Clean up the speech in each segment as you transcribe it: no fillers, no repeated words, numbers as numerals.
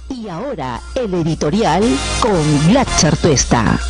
Y ahora, el editorial con Glatzer Tuesta.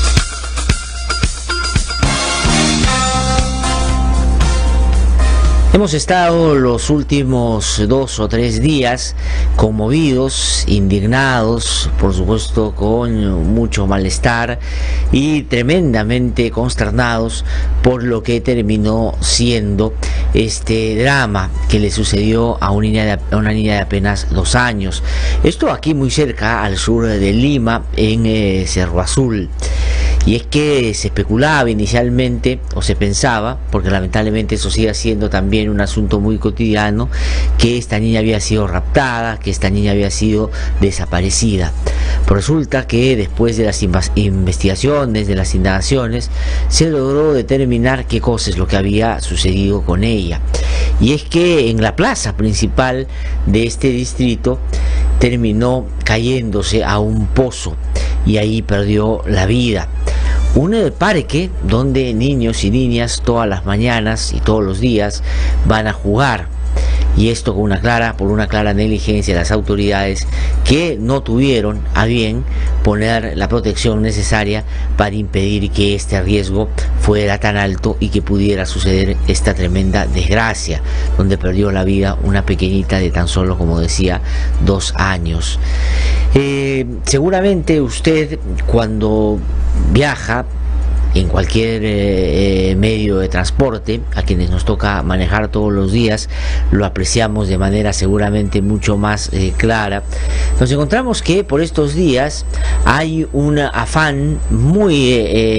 Hemos estado los últimos 2 o 3 días conmovidos, indignados, por supuesto con mucho malestar y tremendamente consternados por lo que terminó siendo este drama que le sucedió a una niña de apenas 2 años. Esto aquí muy cerca, al sur de Lima, en Cerro Azul. Y es que se especulaba inicialmente, o se pensaba, porque lamentablemente eso sigue siendo también un asunto muy cotidiano, que esta niña había sido raptada, que esta niña había sido desaparecida. Pero resulta que después de las investigaciones, de las indagaciones, se logró determinar qué cosa es lo que había sucedido con ella. Y es que en la plaza principal de este distrito terminó cayéndose a un pozo y ahí perdió la vida. Un parque donde niños y niñas todas las mañanas y todos los días van a jugar, y esto por una clara negligencia de las autoridades, que no tuvieron a bien poner la protección necesaria para impedir que este riesgo fuera tan alto y que pudiera suceder esta tremenda desgracia, donde perdió la vida una pequeñita de tan solo, como decía, 2 años. Seguramente usted, cuando viaja en cualquier medio de transporte, a quienes nos toca manejar todos los días, lo apreciamos de manera seguramente mucho más clara. Nos encontramos que por estos días hay un afán muy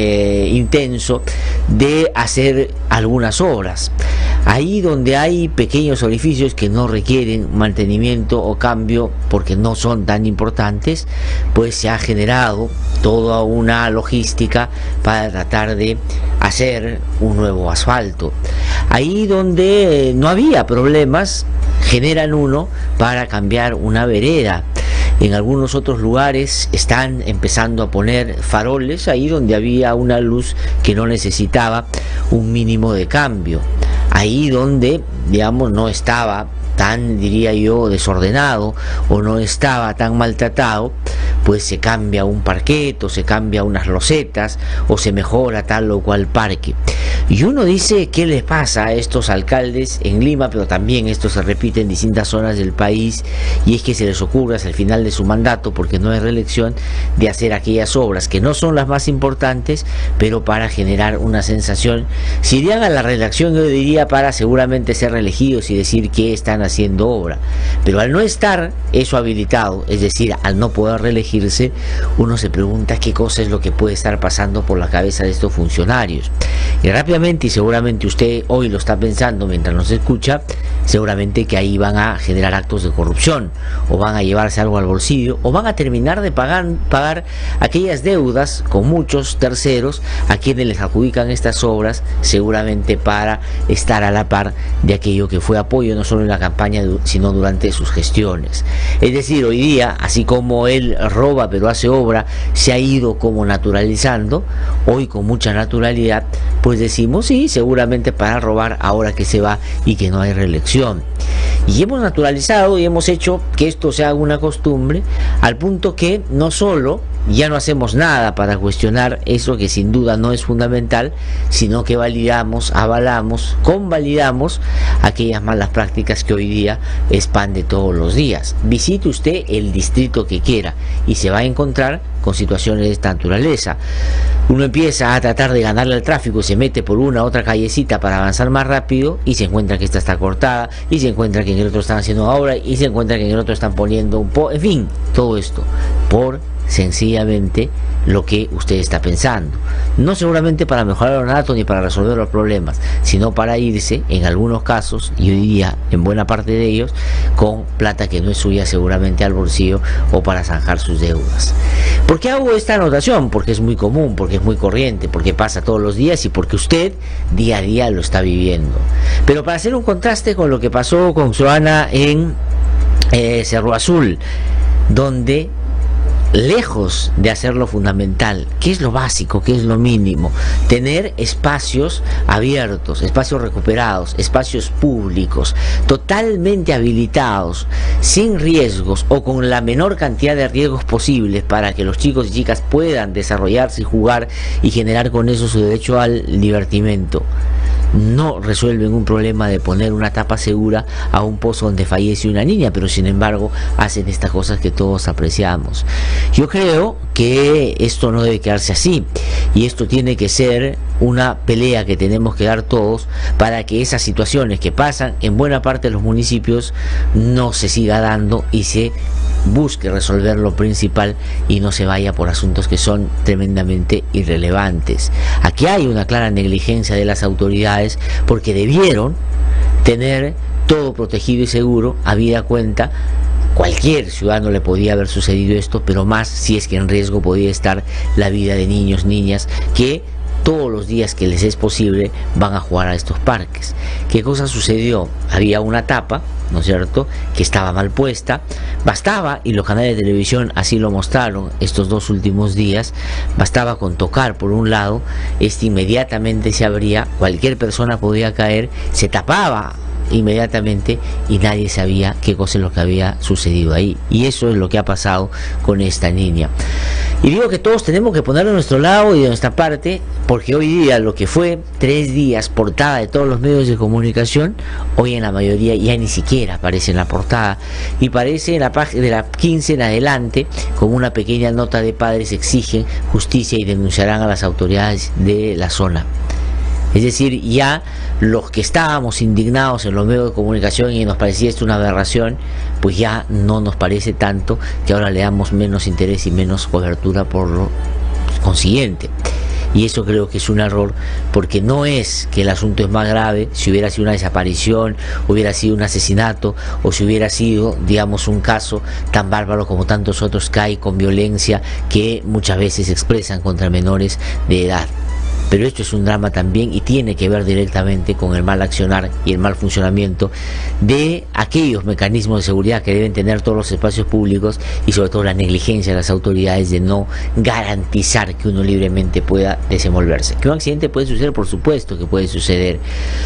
intenso de hacer algunas obras. Ahí donde hay pequeños orificios que no requieren mantenimiento o cambio porque no son tan importantes, pues se ha generado toda una logística para tratar de hacer un nuevo asfalto. Ahí donde no había problemas, generan uno para cambiar una vereda. En algunos otros lugares están empezando a poner faroles ahí donde había una luz que no necesitaba un mínimo de cambio. Ahí donde, digamos, no estaba tan, diría yo, desordenado o no estaba tan maltratado, pues se cambia un parquet o se cambia unas losetas o se mejora tal o cual parque. Y uno dice, ¿qué les pasa a estos alcaldes en Lima? Pero también esto se repite en distintas zonas del país, y es que se les ocurre hasta el final de su mandato, porque no hay reelección, de hacer aquellas obras que no son las más importantes, pero para generar una sensación. Si irían a la reelección, yo diría para seguramente ser reelegidos y decir que están haciendo obra. Pero al no estar eso habilitado, es decir, al no poder reelegirse, uno se pregunta qué cosa es lo que puede estar pasando por la cabeza de estos funcionarios. Y rápidamente, y seguramente usted hoy lo está pensando mientras nos escucha, seguramente que ahí van a generar actos de corrupción, o van a llevarse algo al bolsillo, o van a terminar de pagar aquellas deudas con muchos terceros a quienes les adjudican estas obras, seguramente para estar a la par de aquello que fue apoyo no solo en la campaña sino durante sus gestiones. Es decir, hoy día, así como él roba pero hace obra, se ha ido como naturalizando, hoy con mucha naturalidad, pues decimos sí, seguramente para robar ahora que se va y que no hay reelección. Y hemos naturalizado y hemos hecho que esto se haga una costumbre, al punto que no solo ya no hacemos nada para cuestionar eso que sin duda no es fundamental, sino que validamos, avalamos, convalidamos aquellas malas prácticas que hoy día es pan de todos los días. Visite usted el distrito que quiera y se va a encontrar con situaciones de esta naturaleza. Uno empieza a tratar de ganarle al tráfico, se mete por una u otra callecita para avanzar más rápido y se encuentra que esta está cortada, y se encuentra que en el otro están haciendo obra, y se encuentra que en el otro están poniendo en fin, todo esto por sencillamente lo que usted está pensando, no seguramente para mejorar los datos ni para resolver los problemas, sino para irse en algunos casos, y hoy día en buena parte de ellos, con plata que no es suya seguramente al bolsillo, o para zanjar sus deudas. ¿Por qué hago esta anotación? Porque es muy común, porque es muy corriente, porque pasa todos los días y porque usted día a día lo está viviendo. Pero para hacer un contraste con lo que pasó con Joana en Cerro Azul, donde lejos de hacer lo fundamental, que es lo básico, que es lo mínimo, tener espacios abiertos, espacios recuperados, espacios públicos, totalmente habilitados, sin riesgos o con la menor cantidad de riesgos posibles para que los chicos y chicas puedan desarrollarse y jugar y generar con eso su derecho al divertimento. No resuelven un problema de poner una tapa segura a un pozo donde fallece una niña, pero sin embargo hacen estas cosas que todos apreciamos. Yo creo que esto no debe quedarse así, y esto tiene que ser una pelea que tenemos que dar todos para que esas situaciones que pasan en buena parte de los municipios no se siga dando y se busque resolver lo principal y no se vaya por asuntos que son tremendamente irrelevantes. Aquí hay una clara negligencia de las autoridades, porque debieron tener todo protegido y seguro, habida cuenta. Cualquier ciudadano le podía haber sucedido esto, pero más si es que en riesgo podía estar la vida de niños, niñas, que todos los días que les es posible van a jugar a estos parques. ¿Qué cosa sucedió? Había una tapa, ¿no es cierto?, que estaba mal puesta. Bastaba, y los canales de televisión así lo mostraron estos 2 últimos días, bastaba con tocar por un lado, inmediatamente se abría, cualquier persona podía caer, se tapaba inmediatamente y nadie sabía qué cosa es lo que había sucedido ahí. Y eso es lo que ha pasado con esta niña. Y digo que todos tenemos que poner de nuestro lado y de nuestra parte, porque hoy día lo que fue 3 días portada de todos los medios de comunicación, hoy en la mayoría ya ni siquiera aparece en la portada, y parece en la página de la 15 en adelante como una pequeña nota de padres exigen justicia y denunciarán a las autoridades de la zona. Es decir, ya los que estábamos indignados en los medios de comunicación y nos parecía esto una aberración, pues ya no nos parece tanto, que ahora le damos menos interés y menos cobertura por lo consiguiente. Y eso creo que es un error, porque no es que el asunto es más grave si hubiera sido una desaparición, hubiera sido un asesinato, o si hubiera sido, digamos, un caso tan bárbaro como tantos otros que hay con violencia que muchas veces se expresan contra menores de edad. Pero esto es un drama también y tiene que ver directamente con el mal accionar y el mal funcionamiento de aquellos mecanismos de seguridad que deben tener todos los espacios públicos, y sobre todo la negligencia de las autoridades de no garantizar que uno libremente pueda desenvolverse. Que un accidente puede suceder, por supuesto que puede suceder,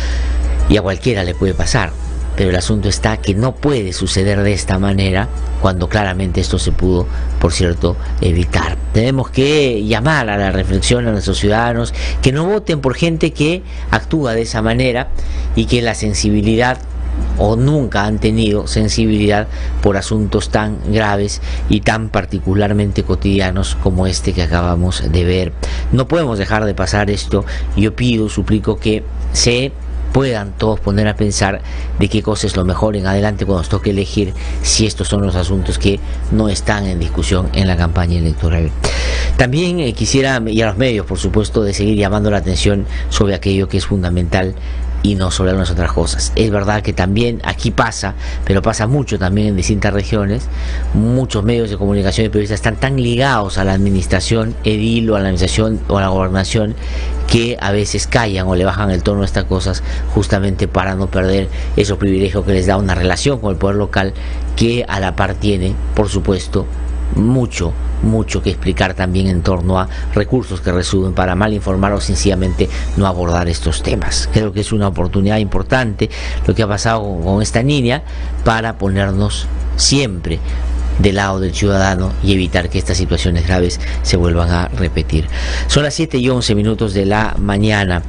y a cualquiera le puede pasar, pero el asunto está que no puede suceder de esta manera cuando claramente esto se pudo, por cierto, evitar. Tenemos que llamar a la reflexión a nuestros ciudadanos, que no voten por gente que actúa de esa manera y que la sensibilidad, o nunca han tenido sensibilidad por asuntos tan graves y tan particularmente cotidianos como este que acabamos de ver. No podemos dejar de pasar esto. Yo pido, suplico que se puedan todos poner a pensar de qué cosa es lo mejor en adelante cuando nos toque elegir, si estos son los asuntos que no están en discusión en la campaña electoral. También quisiera, y a los medios por supuesto, de seguir llamando la atención sobre aquello que es fundamental y no sobre algunas otras cosas. Es verdad que también aquí pasa, pero pasa mucho también en distintas regiones. Muchos medios de comunicación y periodistas están tan ligados a la administración edil o a la administración o a la gobernación que a veces callan o le bajan el tono a estas cosas, justamente para no perder esos privilegios que les da una relación con el poder local, que a la par tiene, por supuesto, mucho que explicar también en torno a recursos que reciben para mal informar o sencillamente no abordar estos temas. Creo que es una oportunidad importante lo que ha pasado con esta niña, para ponernos siempre del lado del ciudadano y evitar que estas situaciones graves se vuelvan a repetir. Son las 7:11 de la mañana.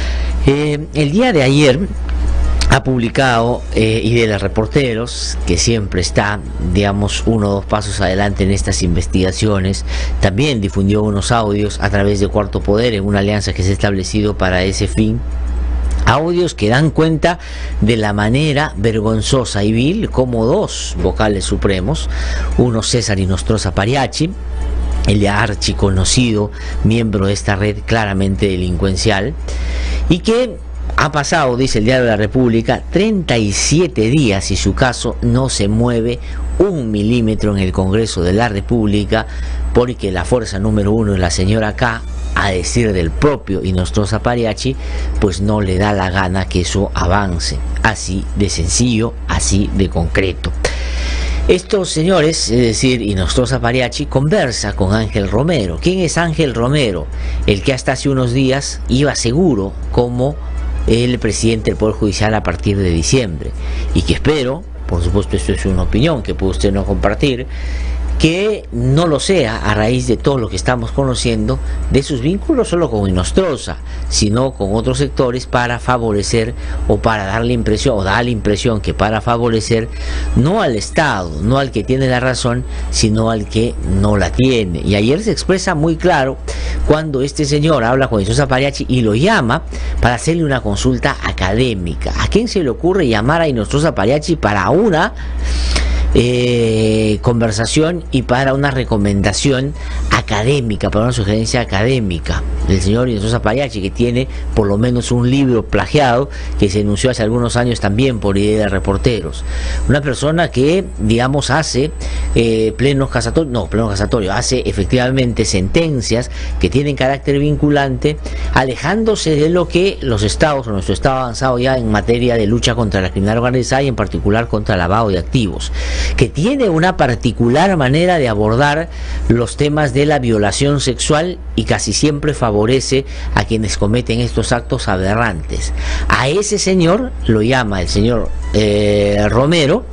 El día de ayer ha publicado IDELA Reporteros, que siempre está, digamos, 1 o 2 pasos adelante en estas investigaciones. También difundió unos audios a través de Cuarto Poder, en una alianza que se ha establecido para ese fin. Audios que dan cuenta de la manera vergonzosa y vil como 2 vocales supremos, uno César Inostroza Pariachi, el ya archiconocido miembro de esta red claramente delincuencial, y que ha pasado, dice el Diario de la República, 37 días y su caso no se mueve 1 milímetro en el Congreso de la República, porque la fuerza número 1 es la señora K, a decir del propio Inostroza Pariachi, pues no le da la gana que eso avance. Así de sencillo, así de concreto. Estos señores, es decir, Inostroza Pariachi, conversa con Ángel Romero. ¿Quién es Ángel Romero? El que hasta hace unos días iba seguro como el presidente del Poder Judicial a partir de diciembre. Y que espero, por supuesto esto es una opinión que puede usted no compartir, que no lo sea a raíz de todo lo que estamos conociendo de sus vínculos solo con Inostroza, sino con otros sectores para favorecer o para dar la impresión, o da la impresión que para favorecer no al Estado, no al que tiene la razón, sino al que no la tiene. Y ayer se expresa muy claro cuando este señor habla con Inostroza Pariachi y lo llama para hacerle una consulta académica. ¿A quién se le ocurre llamar a Inostroza Pariachi para una conversación y para una recomendación académica, para una sugerencia académica? El señor Inostroza Pariachi, que tiene por lo menos un libro plagiado que se denunció hace algunos años también por Idea de Reporteros, una persona que, digamos, hace plenos casatorios, hace efectivamente sentencias que tienen carácter vinculante, alejándose de lo que los estados o nuestro estado ha avanzado ya en materia de lucha contra la criminalidad organizada y en particular contra el lavado de activos, que tiene una particular manera de abordar los temas de la violación sexual y casi siempre favorece a quienes cometen estos actos aberrantes. A ese señor lo llama el señor Romero,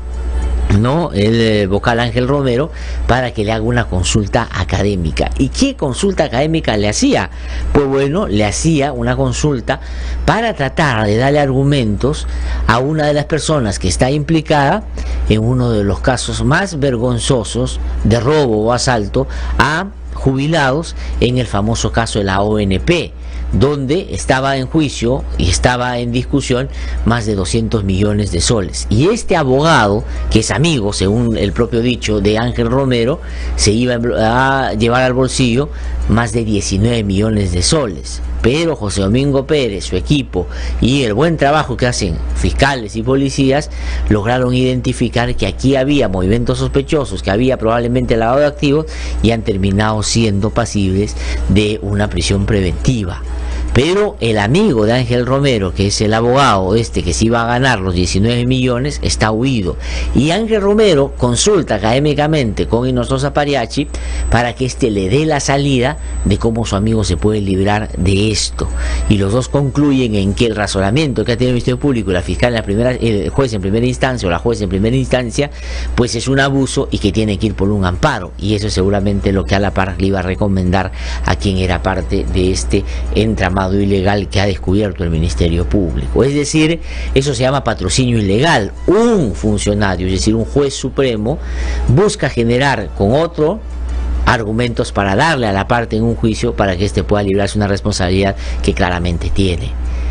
¿no? El vocal Ángel Romero, para que le haga una consulta académica. ¿Y qué consulta académica le hacía? Pues bueno, le hacía una consulta para tratar de darle argumentos a una de las personas que está implicada en uno de los casos más vergonzosos de robo o asalto a jubilados en el famoso caso de la ONP, donde estaba en juicio y estaba en discusión más de 200 millones de soles. Y este abogado, que es amigo, según el propio dicho, de Ángel Romero, se iba a llevar al bolsillo más de 19 millones de soles. Pero José Domingo Pérez, su equipo y el buen trabajo que hacen fiscales y policías lograron identificar que aquí había movimientos sospechosos, que había probablemente lavado de activos y han terminado siendo pasibles de una prisión preventiva. Pero el amigo de Ángel Romero, que es el abogado que se iba a ganar los 19 millones, está huido. Y Ángel Romero consulta académicamente con Inostroza Pariachi para que le dé la salida de cómo su amigo se puede librar de esto. Y los dos concluyen en que el razonamiento que ha tenido el Ministerio Público y la fiscal el juez en primera instancia o la juez en primera instancia, pues es un abuso y que tiene que ir por un amparo. Y eso es seguramente lo que a la par le iba a recomendar a quien era parte de este entramado ilegal que ha descubierto el Ministerio Público. Es decir, eso se llama patrocinio ilegal. Un funcionario, es decir, un juez supremo, busca generar con otro argumentos para darle a la parte en un juicio para que éste pueda librarse una responsabilidad que claramente tiene.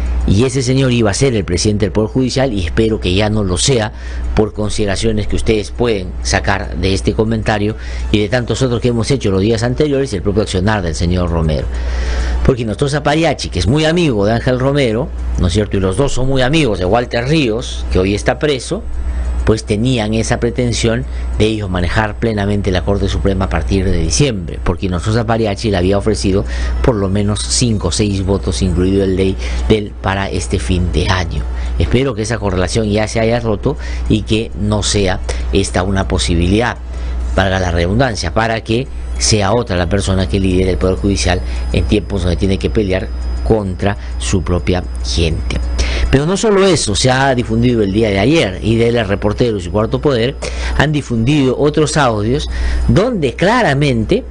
Y ese señor iba a ser el presidente del Poder Judicial y espero que ya no lo sea por consideraciones que ustedes pueden sacar de este comentario y de tantos otros que hemos hecho los días anteriores y el propio accionar del señor Romero. Porque Inostroza Pariachi, que es muy amigo de Ángel Romero, ¿no es cierto? Y los dos son muy amigos de Walter Ríos, que hoy está preso, pues tenían esa pretensión de ellos manejar plenamente la Corte Suprema a partir de diciembre, porque Inostroza Pariachi le había ofrecido por lo menos 5 o 6 votos, incluido el de él, para este fin de año. Espero que esa correlación ya se haya roto y que no sea esta una posibilidad, valga la redundancia, para que sea otra la persona que lidere el Poder Judicial en tiempos donde tiene que pelear contra su propia gente. Pero no solo eso, se ha difundido el día de ayer, y de los reporteros y Cuarto Poder han difundido otros audios donde claramente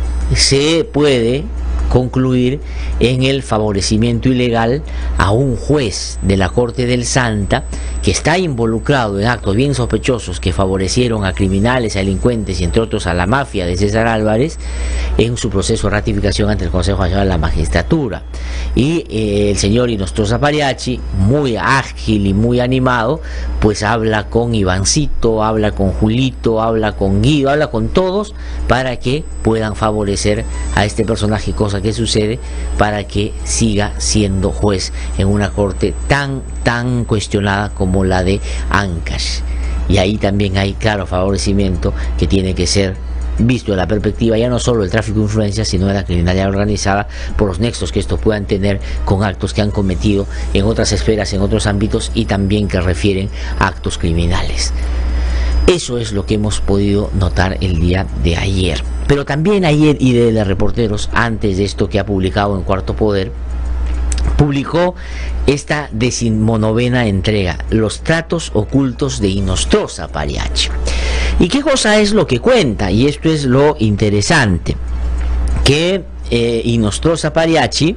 se puede concluir en el favorecimiento ilegal a un juez de la Corte del Santa que está involucrado en actos bien sospechosos que favorecieron a criminales, a delincuentes y entre otros a la mafia de César Álvarez en su proceso de ratificación ante el Consejo Nacional de la Magistratura. Y el señor Inostroza Pariachi, muy ágil y muy animado, pues habla con Ivancito, habla con Julito, habla con Guido, habla con todos para que puedan favorecer a este personaje, cosa que sucede para que siga siendo juez en una corte tan cuestionada como la de Ancash. Y ahí también hay claro favorecimiento que tiene que ser visto de la perspectiva ya no solo del tráfico de influencias, sino de la criminalidad organizada, por los nexos que estos puedan tener con actos que han cometido en otras esferas, en otros ámbitos y también que refieren a actos criminales. Eso es lo que hemos podido notar el día de ayer. Pero también ayer IDL Reporteros, antes de esto que ha publicado en Cuarto Poder, publicó esta 19ª entrega, Los tratos ocultos de Inostroza Pariachi. ¿Y qué cosa es lo que cuenta? Y esto es lo interesante, que Inostroza Pariachi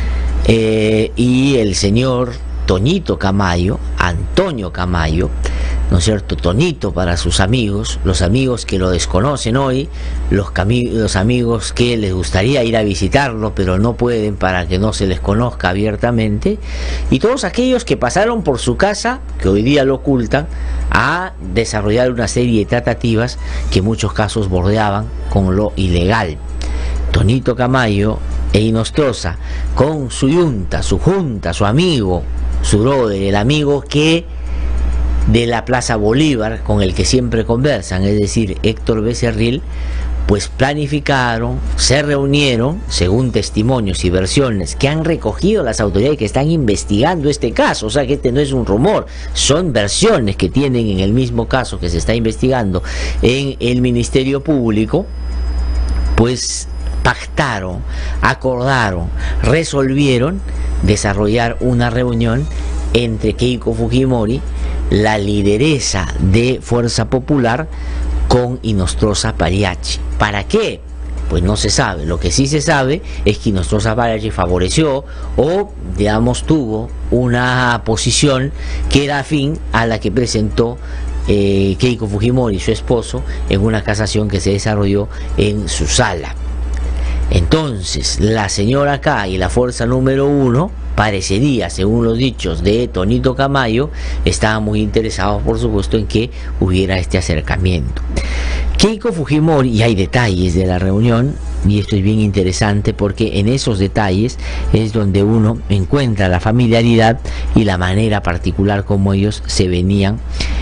y el señor Toñito Camayo, Antonio Camayo, ¿no es cierto? Toñito para sus amigos, los amigos que lo desconocen hoy, los amigos que les gustaría ir a visitarlo pero no pueden para que no se les conozca abiertamente, y todos aquellos que pasaron por su casa, que hoy día lo ocultan, a desarrollar una serie de tratativas que en muchos casos bordeaban con lo ilegal. Toñito Camayo e Inostroza con su junta, su amigo, su brother, el amigo que de la Plaza Bolívar, con el que siempre conversan, es decir, Héctor Becerril, pues planificaron, se reunieron, según testimonios y versiones que han recogido las autoridades que están investigando este caso. O sea que este no es un rumor, son versiones que tienen en el mismo caso que se está investigando en el Ministerio Público. Pues pactaron, acordaron, resolvieron desarrollar una reunión entre Keiko Fujimori, la lideresa de Fuerza Popular, con Inostroza Pariachi. ¿Para qué? Pues no se sabe. Lo que sí se sabe es que Inostroza Pariachi favoreció o, digamos, tuvo una posición que era afín a la que presentó Keiko Fujimori y su esposo en una casación que se desarrolló en su sala. Entonces, la señora K y la fuerza número 1, parecería, según los dichos de Toñito Camayo, estaban muy interesados, por supuesto, en que hubiera este acercamiento. Keiko Fujimori, y hay detalles de la reunión, y esto es bien interesante porque en esos detalles es donde uno encuentra la familiaridad y la manera particular como ellos se venían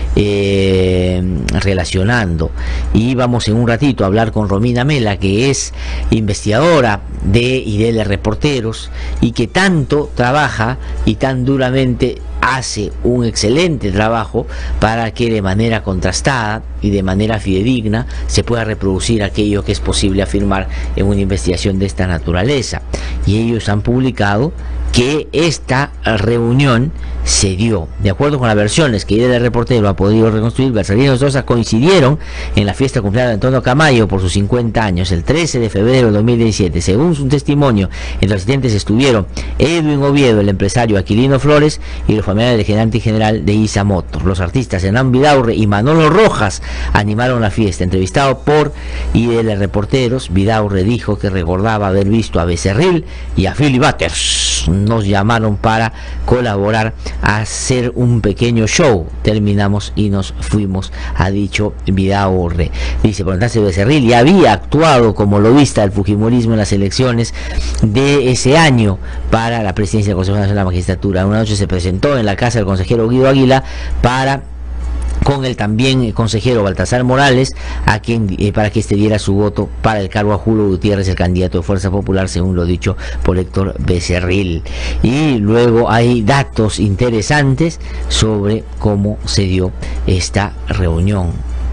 relacionando. Y vamos en un ratito a hablar con Romina Mela, que es investigadora de IDL Reporteros y que tanto trabaja y tan duramente hace un excelente trabajo para que de manera contrastada y de manera fidedigna se pueda reproducir aquello que es posible afirmar en una investigación de esta naturaleza. Y ellos han publicado que esta reunión se dio, de acuerdo con las versiones que IDL Reportero ha podido reconstruir, Becerril y Inostroza coincidieron en la fiesta de cumpleaños de Antonio Camayo por sus 50 años, el 13 de febrero de 2017. Según su testimonio, entre los asistentes estuvieron Edwin Oviedo, el empresario Aquilino Flores, y los familiares del gerente general de ISA Motors. Los artistas Hernán Vidaurre y Manolo Rojas animaron la fiesta. Entrevistado por IDL Reporteros, Vidaurre dijo que recordaba haber visto a Becerril y a Philly Butters. Nos llamaron para colaborar a hacer un pequeño show. Terminamos y nos fuimos, ha dicho Vidaurre. Dice, por entonces Becerril ya había actuado como lobista del fujimorismo en las elecciones de ese año para la presidencia del Consejo Nacional de la Magistratura. Una noche se presentó en la casa del consejero Guido Águila con el también consejero Baltasar Morales, a quien para que este diera su voto para el cargo a Julio Gutiérrez, el candidato de Fuerza Popular, según lo dicho por Héctor Becerril. Y luego hay datos interesantes sobre cómo se dio esta reunión.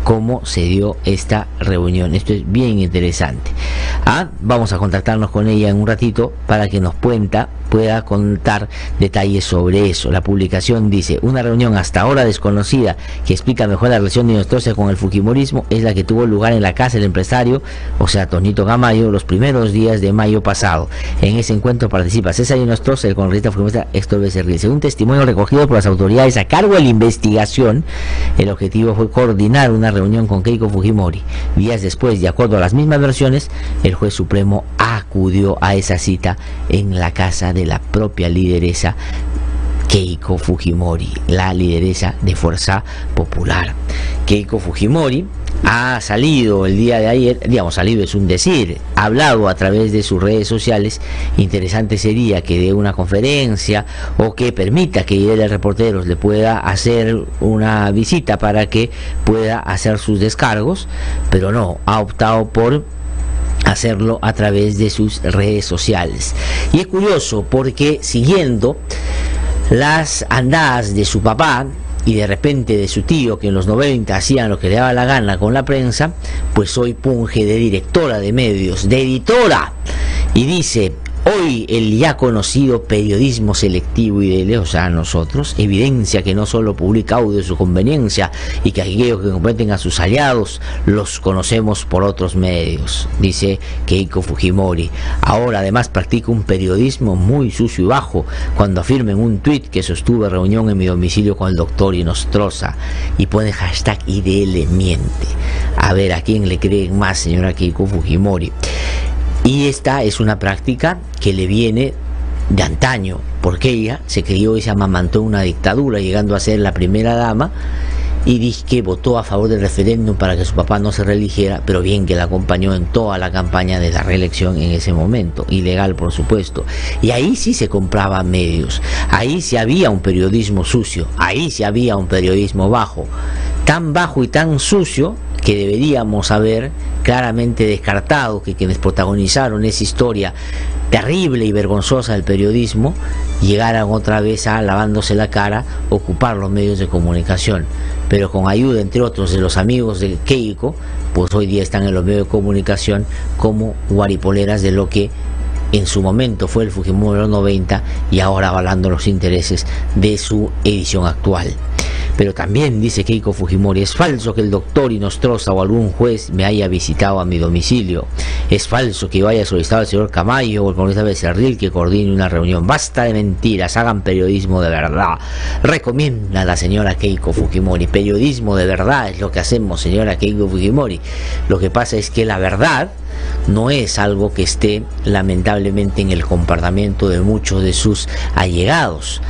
Esto es bien interesante. Vamos a contactarnos con ella en un ratito para que nos pueda contar detalles sobre eso. La publicación dice: una reunión hasta ahora desconocida que explica mejor la relación de Inostroza con el fujimorismo es la que tuvo lugar en la casa del empresario, o sea, Toñito Camayo, los primeros días de mayo pasado. En ese encuentro participa César Inostroza, el congresista fujimorista Héctor Becerril. Según testimonio recogido por las autoridades a cargo de la investigación, el objetivo fue coordinar una reunión con Keiko Fujimori. Días después, de acuerdo a las mismas versiones, el juez supremo acudió a esa cita en la casa de la propia lideresa Keiko Fujimori, la lideresa de Fuerza Popular. Keiko Fujimori ha salido el día de ayer, digamos, salido es un decir, ha hablado a través de sus redes sociales. Interesante sería que dé una conferencia o que permita que IDL Reporteros le pueda hacer una visita para que pueda hacer sus descargos, pero no, ha optado por hacerlo a través de sus redes sociales. Y es curioso porque, siguiendo las andadas de su papá, y de repente de su tío, que en los 90 hacían lo que le daba la gana con la prensa, pues hoy punge de directora de medios, de editora, y dice: hoy el ya conocido periodismo selectivo y de o sea, nosotros, evidencia que no solo publica audio de su conveniencia y que aquellos que comprometen a sus aliados los conocemos por otros medios, dice Keiko Fujimori. Ahora además practica un periodismo muy sucio y bajo cuando afirma en un tuit que sostuve reunión en mi domicilio con el doctor Inostroza y pone hashtag IDL miente. A ver, ¿a quién le creen más, señora Keiko Fujimori? Y esta es una práctica que le viene de antaño, porque ella se crió y se amamantó en una dictadura, llegando a ser la primera dama, y dice que votó a favor del referéndum para que su papá no se reeligiera, pero bien que la acompañó en toda la campaña de la reelección en ese momento, ilegal por supuesto. Y ahí sí se compraban medios, ahí sí había un periodismo sucio, ahí sí había un periodismo bajo, tan bajo y tan sucio que deberíamos haber claramente descartado que quienes protagonizaron esa historia terrible y vergonzosa del periodismo llegaran otra vez a, lavándose la cara, ocupar los medios de comunicación. Pero con ayuda, entre otros, de los amigos de Keiko, pues hoy día están en los medios de comunicación como guaripoleras de lo que en su momento fue el Fujimori de los 90 y ahora avalando los intereses de su edición actual. Pero también dice Keiko Fujimori: es falso que el doctor Inostroza o algún juez me haya visitado a mi domicilio. Es falso que yo haya solicitado al señor Camayo o al congresista Becerril que coordine una reunión. Basta de mentiras, hagan periodismo de verdad. Recomienda la señora Keiko Fujimori. Periodismo de verdad es lo que hacemos, señora Keiko Fujimori. Lo que pasa es que la verdad no es algo que esté lamentablemente en el comportamiento de muchos de sus allegados.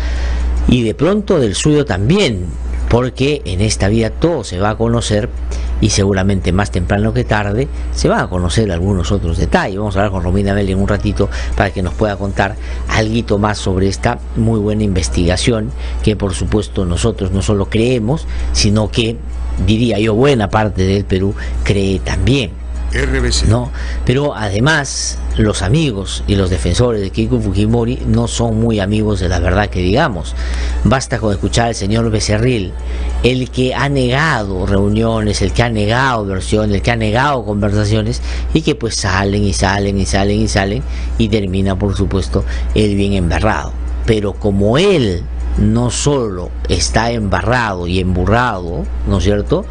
Y de pronto del suyo también, porque en esta vida todo se va a conocer y seguramente más temprano que tarde se van a conocer algunos otros detalles. Vamos a hablar con Romina Meli en un ratito para que nos pueda contar algo más sobre esta muy buena investigación que por supuesto nosotros no solo creemos, sino que, diría yo, buena parte del Perú cree también. RBC. ¿No? Pero además los amigos y los defensores de Keiko Fujimori no son muy amigos de la verdad, que digamos. Basta con escuchar al señor Becerril, el que ha negado reuniones, el que ha negado versiones, el que ha negado conversaciones, y que pues salen y salen y salen y salen y termina por supuesto él bien embarrado. Pero como él no solo está embarrado y emburrado, ¿no es cierto?,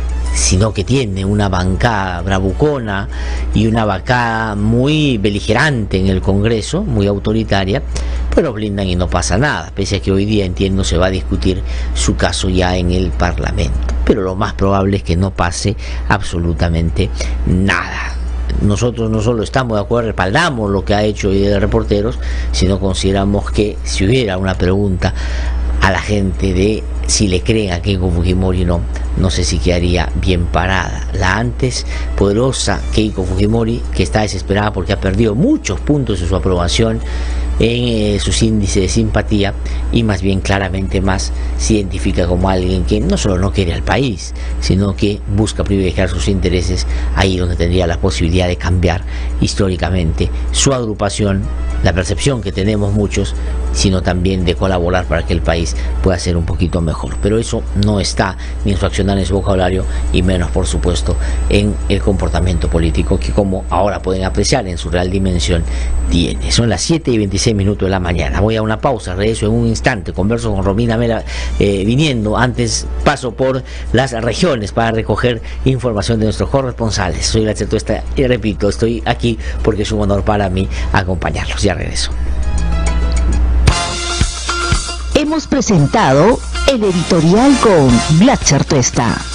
sino que tiene una bancada bravucona y una bancada muy beligerante en el Congreso, muy autoritaria, pues lo blindan y no pasa nada, pese a que hoy día, entiendo, se va a discutir su caso ya en el Parlamento. Pero lo más probable es que no pase absolutamente nada. Nosotros no solo estamos de acuerdo, respaldamos lo que ha hecho hoy de Reporteros, sino consideramos que si hubiera una pregunta a la gente de si le creen a Keiko Fujimori o no sé si quedaría bien parada. La antes poderosa Keiko Fujimori, que está desesperada porque ha perdido muchos puntos de su aprobación en sus índices de simpatía, y más bien claramente más se identifica como alguien que no solo no quiere al país, sino que busca privilegiar sus intereses ahí donde tendría la posibilidad de cambiar históricamente su agrupación, la percepción que tenemos muchos, sino también de colaborar para que el país pueda ser un poquito mejor. Pero eso no está ni en su accionar, en su vocabulario, y menos por supuesto en el comportamiento político que, como ahora pueden apreciar en su real dimensión, tiene. Son las 7:26 de la mañana. Voy a una pausa, regreso en un instante, converso con Romina Mela viniendo. Antes paso por las regiones para recoger información de nuestros corresponsales. Soy Glatzer Tuesta y repito, estoy aquí porque es un honor para mí acompañarlos. Ya regreso. Hemos presentado el editorial con Glatzer Tuesta.